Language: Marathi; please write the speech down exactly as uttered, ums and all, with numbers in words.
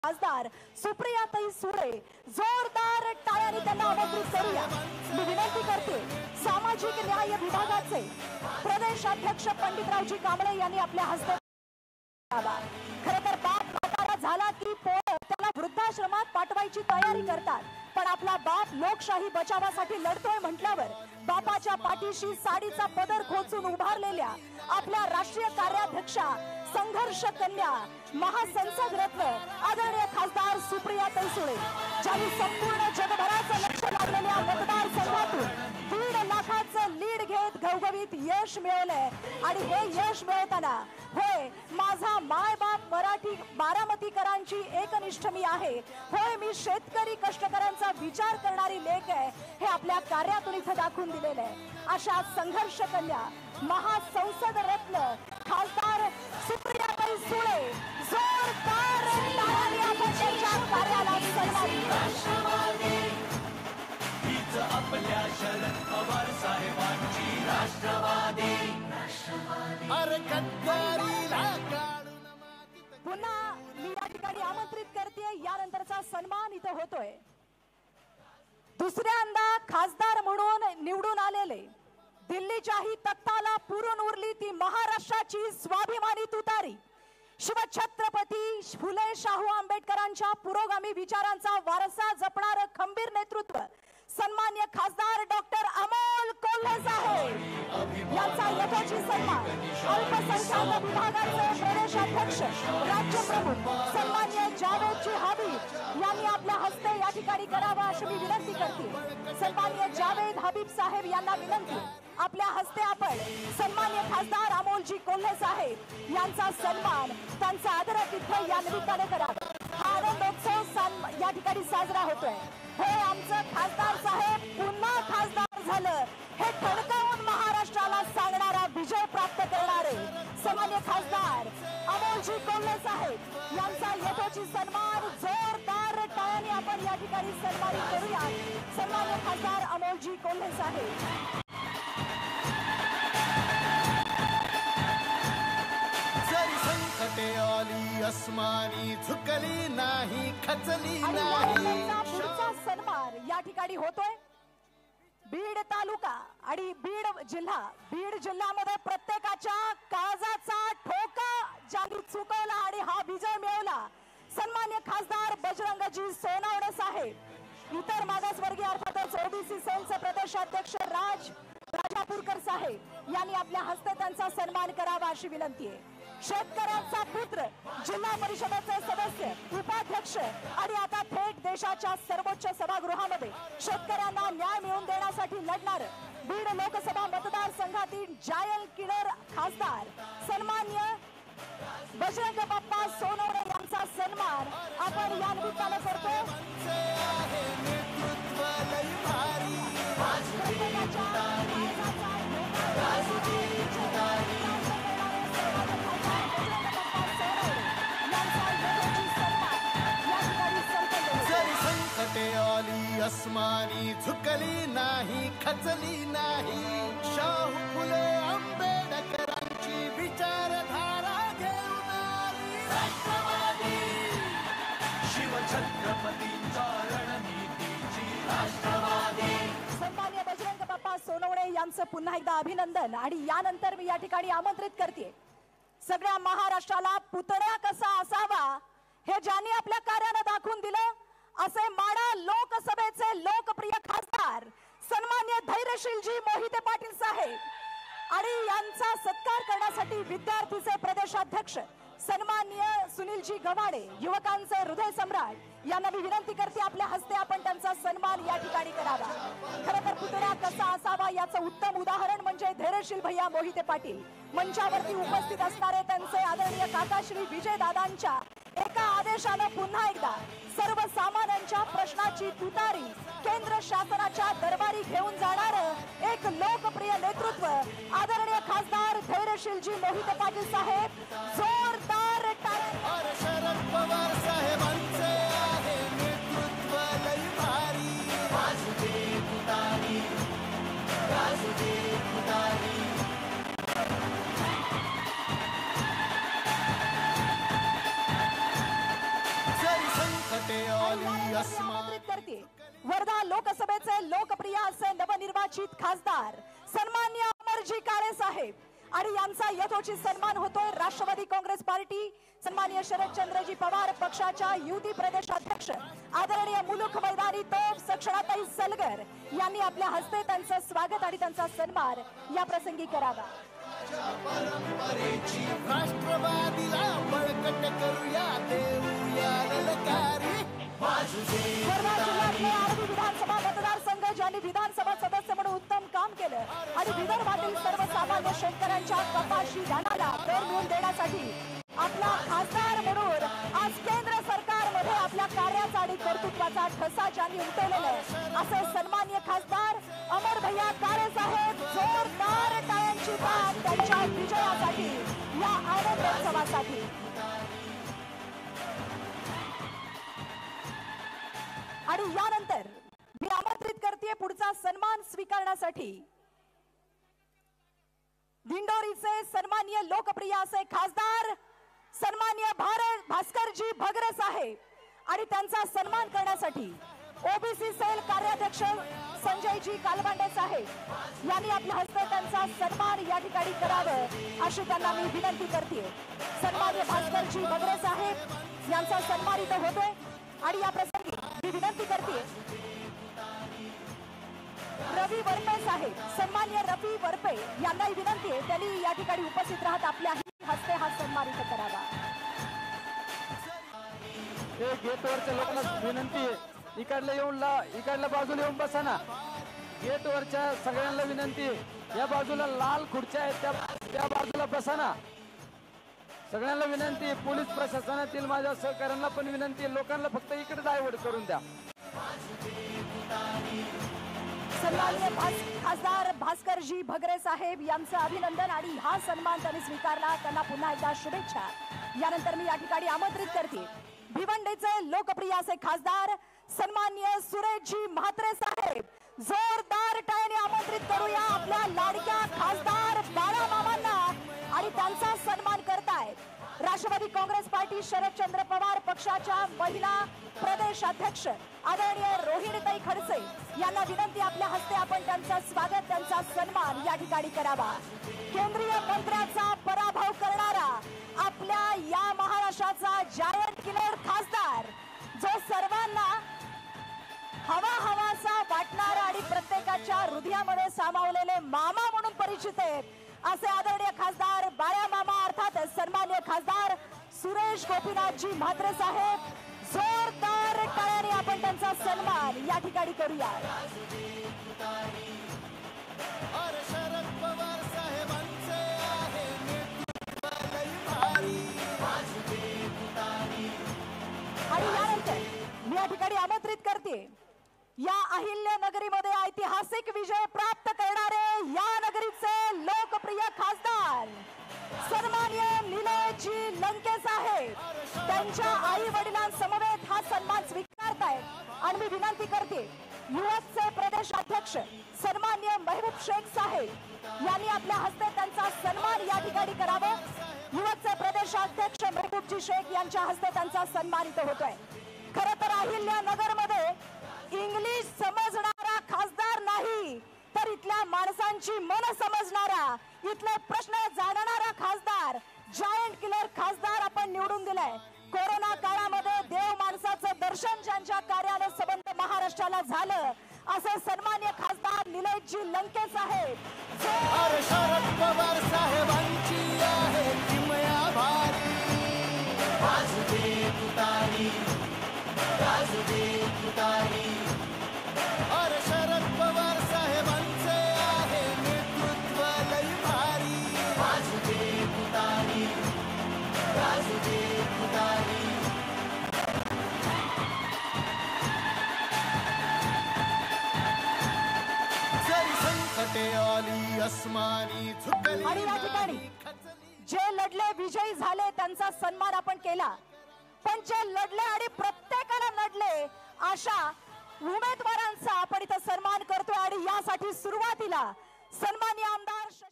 खासदार सुप्रियाताई सुळे जोरदार टाळ्यांनी त्यांना आमंत्रित करूया। मी विनंती करते सामाजिक न्याय विभागाचे प्रदेश अध्यक्ष पंडितरावजी कांबळे यांनी आपल्या हस्ते खरं तर बाप म्हातारा झाला की पोरं त्याला वृद्धाश्रमात पाठवायची तयारी करतात, पण आपला बाप लोकशाही बचावासाठी लढतोय म्हटल्यावर बापाच्या पाठीशी साडीचा पदर खोचून उभारलेल्या आपल्या राष्ट्रीय कार्याध्यक्षा संघर्ष कन्या महासंसद रत्न आदरणीय खासदार सुप्रियाताई सुळे ज्यांनी संपूर्ण जगभराचं लक्ष लागलेल्या मतदार संघातून दीड लाखाचं लीड घेत घवघवीत यश मिळवलंय आणि हे यश मिळवताना होय माझा माय बाप मराठी बारामतीकरांची एकनिष्ठ मी आहे, होय मी शेतकरी कष्टकऱ्यांचा विचार करणारी लेक आहे, हे आपल्या कार्यातून इथं दाखवून दिलेलं आहे। अशा संघर्ष कन्या महासंसद रत्न खासदार सुप्रियाताई सुळे जोरदार टाळ्यांनी आपण त्यांच्या कार्याला सन्मानित आपल्या शरद पवार साहेबांची राष्ट्रवादी पुन्हा मी या ठिकाणी आमंत्रित करते, यानंतरचा सन्मान इथं होतोय दुसऱ्यांदा खासदार म्हणून निवडून आलेले दिल्लीच्याही तख्ताला पुरून उरली ती महाराष्ट्राची स्वाभिमानी तुतारी शिवछत्रपती फुले शाहू आंबेडकरांच्या पुरोगामी विचारांचा वारसा जपणारं खंबीर नेतृत्व सन्मान्य खासदार डॉक्टर अमोल कोल्हे साहेब यांचा यथोचित सन्मान अल्पसंख्याक विभागाचे प्रदेश अध्यक्ष राज्य प्रमुख सन्मान्य जावेदजी हबीब यांनी आपल्या हस्ते या ठिकाणी करावा अशी मी विनंती करते। सन्मान्य जावेद हबीब साहेब यांना विनंती आपल्या हस्ते आपण सन्मान्य खासदार अमोलजी कोल्हे साहेब यांचा सन्मान त्यांचा आदरातिथ्य या निमित्ताने करावा। हा आनंदोत्सव या ठिकाणी साजरा होतोय। हे आमचं खासदार साहेब पुन्हा खासदार झालं हे ठणकावून महाराष्ट्राला सांगणारा विजय प्राप्त करणारे सन्मान्य खासदार अमोलजी कोल्हे साहेब यांचा यथोचित सन्मान जोरदार टाळ्यांनी आपण या ठिकाणी सन्मानित करूया। सन्मान्य खासदार अमोलजी कोल्हे साहेब आली अस्मानी झुकली नाही खचली नाही। पुढचा सन्मान या ठिकाणी होतोय बीड तालुका आणि बीड जिल्हा बीड जिल्ह्यामध्ये प्रत्येकाच्या काळजाचा ठोका ज्यांनी चुकवला आणि हा विजय मिळवला सन्मान्य खासदार बजरंगजी सोनवणे साहेब इतर मागासवर्गीय अर्थातच ओबीसी सेलचे प्रदेशाध्यक्ष राज राजापूरकर साहेब यांनी आपल्या हस्ते त्यांचा सन्मान करावा अशी विनंती आहे। शेतकऱ्यांचा पुत्र जिल्हा परिषदेचे सदस्य उपाध्यक्ष आणि आता थेट देशाच्या सर्वोच्च सभागृहामध्ये शेतकऱ्यांना न्याय मिळवून देण्यासाठी लढणार बीड लोकसभा मतदारसंघातील जायल किनर खासदार सन्मान्य बजरंग बाप्पा सोनवणे यांचा सन्मान आपण या निमित्ताने करतो। आली अस्मानी झुकली नाही खचली नाही। शाहू फुले आंबेडकरांची विचारधारा घेऊन आली राष्ट्रवादी शिवछत्रपतींच्या रणनीतीची राष्ट्रवादी। सन्मान्य बजरंग बाप्पा सोनवणे यांचं पुन्हा एकदा अभिनंदन आणि यानंतर मी या ठिकाणी आमंत्रित करते सगळ्या महाराष्ट्राला पुतण्या कसा असावा हे ज्यांनी आपल्या कार्याने दाखवून दिलं असे माडा लोकसभेचे लोकप्रिय खासदार सन्मान्य धैर्यशीलजी मोहिते पाटील साहेब आणि यांचा सत्कार करण्यासाठी विद्यार्थीचे प्रदेशाध्यक्ष सन्मान्य सुनीलजी गव्हाणे युवकांचे हृदय सम्राट यांना मी विनंती करते आपल्या हस्ते आपण त्यांचा सन्मान या ठिकाणी करावा। खरं तर पुतळा कसा असावा याचं उत्तम उदाहरण म्हणजे धैर्यशील भैया मोहिते पाटील मंचावरती उपस्थित असणारे त्यांचे आदरणीय काकाश्री विजय दादांच्या एका आदेशाने पुन्हा एकदा सर्वसामान्यांच्या प्रश्नाची तुतारी केंद्र शासनाच्या दरबारी घेऊन जाणार एक लोकप्रिय नेतृत्व आदरणीय खासदार धैर्यशीलजी मोहिते पाटील साहेब जोरदार टाळ्या शरद पवार साहेबांचे आहे नेतृत्व लई भारी वासुदेव तुतारी वासुदेव तुतारी। जरी आली अस्मा आमंत्रित करते वर्धा लोकसभेचे लोकप्रिय असे नवनिर्वाचित खासदार सन्माननीय अमरजी काळे साहेब आणि यांचा यथोचित सन्मान होतोय राष्ट्रवादी काँग्रेस पार्टी सन्माननीय शरदचंद्रजी पवार पक्षाच्या युती प्रदेशाध्यक्ष आदरणीय मुलुख मैदानी तोफ सक्षणाताई सलगर यांनी आपल्या हस्ते त्यांचं स्वागत आणि त्यांचा सन्मान या प्रसंगी करावा. परंपरेची राष्ट्रवादीला बळकट करूया देऊया ललकारी वर्धा जिल्ह्यातले आरवी विधानसभा मतदारसंघ ज्यांनी विधानसभा सदस्य म्हणून उत्तम काम केलं आणि विदर्भातील सर्वसामान्य शेतकऱ्यांच्या कपाशी धानाला दर मिळवून देण्यासाठी आपला खासदार म्हणून आज केंद्र सरकारमध्ये आपल्या कार्याचा आणि कर्तृत्वाचा ठसा ज्यांनी उमटवलेला आहे असे सन्माननीय खासदार अमर भैया काळे साहेब जोरदार टाळ्यांची दाद त्यांच्या विजयासाठी या आनंदोत्सवासाठी. आणि यानंतर मी आमंत्रित करते पुढचा सन्मान स्वीकारण्यासाठी दिंडोरीचे सन्माननीय लोकप्रिय असे खासदार सन्माननीय भारत भास्करजी भगरे साहेब आणि त्यांचा सन्मान करण्यासाठी ओबीसी सेल कार्याध्यक्ष संजयजी कालबांडे साहेब यांनी आपल्या हस्ते त्यांचा सन्मान या ठिकाणी करावं अशी त्यांना मी विनंती करते. सन्माननीय भास्करजी भगरे साहेब यांचा सन्मान इथं होतोय आणि या प्रसंगी मी विनंती करते रवी वरपे साहेब सन्माननीय रवी वरपे यांनाही विनंती आहे त्यांनी या ठिकाणी उपस्थित राहत आपल्या हस्ते हा सन्मान इथं करावा. हे गेटवरच्या लोकांना विनंती आहे इकडल्या येऊन ला इकडल्या बाजूला येऊन बसा ना. गेटवरच्या सगळ्यांना विनंती आहे या बाजूला लाल खुर्च्या आहेत त्या त्या बाजूला बसा ना. सगळ्यांना विनंती आहे पोलीस प्रशासनातील माझ्या सहकाऱ्यांना पण विनंती आहे लोकांना फक्त इकडे डायव्हर्ट करून द्या. सन्माननीय खासदार भास्करजी भगरे साहेब यांचं अभिनंदन आणि हा सन्मान त्यांनी स्वीकारला त्यांना पुन्हा एकदा शुभेच्छा. यानंतर मी या ठिकाणी आमंत्रित करते भिवंडीचे लोकप्रिय असे खासदार सन्माननीय सुरेशजी म्हात्रे साहेब जोरदार टाळ्याने आमंत्रित करूया आपल्या लाडक्या खासदार बाळा मामांना आणि त्यांचा सन्मान करतायत राष्ट्रवादी काँग्रेस पार्टी शरदचंद्र पवार पक्षाच्या महिला प्रदेश अध्यक्ष आदरणीय रोहिणीताई खडसे यांना विनंती आपल्या हस्ते आपण त्यांचं स्वागत त्यांचा सन्मान या ठिकाणी करावा. केंद्रीय मंत्र्याचा पराभव करणारा आपल्या या महाराष्ट्राचा जायंट किलर खासदार जो सर्वांना हवा हवासा वाटणारा आणि प्रत्येकाच्या हृदयामध्ये सामावलेले मामा म्हणून परिचित आहेत असे आदरणीय खासदार बाळा मामा अर्थात सन्माननीय खासदार सुरेश गोपीनाथजी म्हात्रे साहेब जोरदार टाळ्याने आपण त्यांचा सन्मान या ठिकाणी करूया. शरद पवार साहेबांचे आहे नेतृत्व लई भारी आणि यानंतर मी या ठिकाणी आमंत्रित करते या अहिल्या नगरीमध्ये ऐतिहासिक विजय प्राप्त करणारे या नगरीचे लोकप्रिय खासदार सन्माननीय निलेशजी लंके साहेब त्यांच्या आई वडिलांसमवेत हा सन्मान स्वीकारतायत आणि मी विनंती करते युवकचे प्रदेशाध्यक्ष सन्माननीय महबूब शेख साहेब यांनी आपल्या हस्ते त्यांचा सन्मान या ठिकाणी करावा. युवकचे प्रदेशाध्यक्ष महबूबजी शेख यांच्या हस्ते त्यांचा सन्मान इथं होतोय. खरं तर अहिल्यानगर मध्ये इंग्लिश समजणारा खासदार नाही तर इथल्या माणसांची मन समजणारा इथले प्रश्न जाणणारा खासदार जायंट किलर खासदार आपण निवडून दिलाय. कोरोना काळामध्ये देव माणसाचं दर्शन ज्यांच्या कार्याने संबंध महाराष्ट्राला झालं असे सन्माननीय खासदार निलेशजी लंके साहेब. शरद पवार साहेबांची आहे किमया भारी वाजते तुतारी वाजते तुतारी. अरे शरद पवार साहेबांचे आहे नेतृत्व लई भारी वाजते तुतारी वाजते तुतारी. जरी संकटे आली अस्मानी झुकली आणि या ठिकाणी जे लढले विजयी झाले त्यांचा सन्मान आपण केला पण जे लढले आणि प्रत्येकाला लढले अशा उमेदवारांचा आपण इथं सन्मान करतो आणि यासाठी सुरुवातीला सन्माननीय आमदार